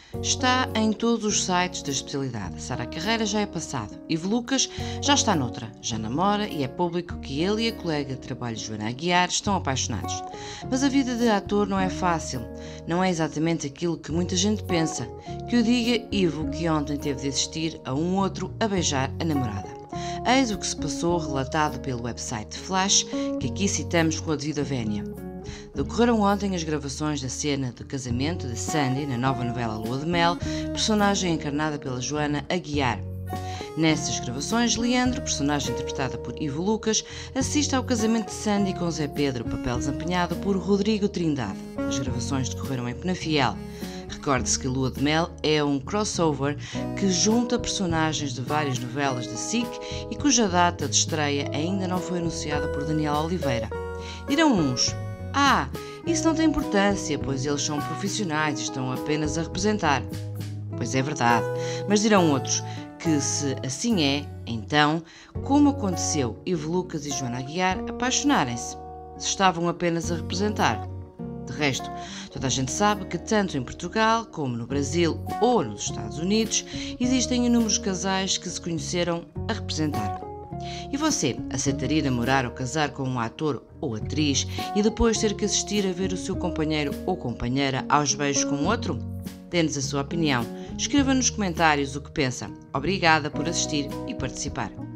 Está em todos os sites da especialidade. Sara Carreira já é passado. Ivo Lucas já está noutra. Já namora e é público que ele e a colega de trabalho Joana Aguiar estão apaixonados. Mas a vida de ator não é fácil. Não é exatamente aquilo que muita gente pensa. Que o diga Ivo, que ontem teve de assistir a um outro a beijar a namorada. Eis o que se passou relatado pelo website Flash, que aqui citamos com a devida vénia. Decorreram ontem as gravações da cena do casamento de Sandy na nova novela Lua de Mel, personagem encarnada pela Joana Aguiar. Nessas gravações, Leandro, personagem interpretada por Ivo Lucas, assiste ao casamento de Sandy com Zé Pedro, papel desempenhado por Rodrigo Trindade. As gravações decorreram em Penafiel. Recorde-se que Lua de Mel é um crossover que junta personagens de várias novelas da SIC e cuja data de estreia ainda não foi anunciada por Daniel Oliveira. Dirão uns: isso não tem importância, pois eles são profissionais e estão apenas a representar. Pois é verdade, mas dirão outros que se assim é, então, como aconteceu Ivo Lucas e Joana Aguiar apaixonarem-se? Se estavam apenas a representar. De resto, toda a gente sabe que tanto em Portugal como no Brasil ou nos Estados Unidos existem inúmeros casais que se conheceram a representar. E você aceitaria namorar ou casar com um ator ou atriz e depois ter que assistir a ver o seu companheiro ou companheira aos beijos com outro? Dê-nos a sua opinião. Escreva nos comentários o que pensa. Obrigada por assistir e participar.